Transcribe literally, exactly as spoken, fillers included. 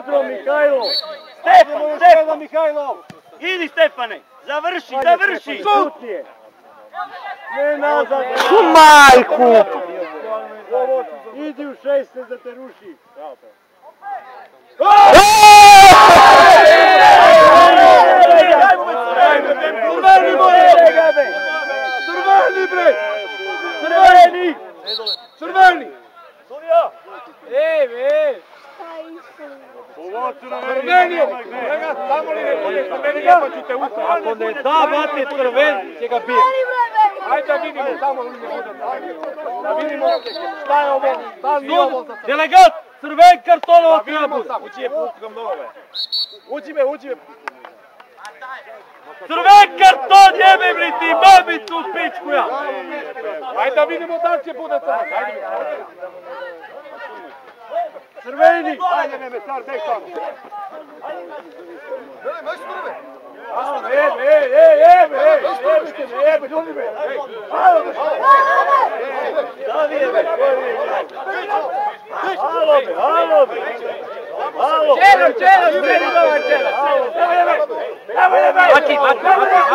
Udro Mihajlo! Stefan, Stefan! Mihajlo! Idi Stefane! Završi, završi! Šutnije! Ne nazad! U majku! Idi u šestnaest da te ruši! Crveni more! Crveni bre! Crveni! Crveni! Sudija! Ej, ej! Crveni je! Tamo li ne bude crveni, lijepo ću te usta. Ako ne da bate crven, će ga bijem. Ajde da vidimo tamo li ne bude. Da vidimo šta je ovo. Da li je ovo. Delegat! Crven kartonova treba bude. Ući je putkam dole. Uđi me, uđi me. Crven karton jebe mi ti babicu pičku ja! Ajde da vidimo da li će bude crven. Ajde. Crveni! Ajde ne me star, dek tamo. Ajde, maš prve. Ej, ej, ej, ej, ej, jebite me, jebe, ljudi me. Halo me. Da li je me, halo me, halo me. Halo. Čelo, čelo, spredi dobar čelo. Evo je me, evo je me. Maki, maki, maki.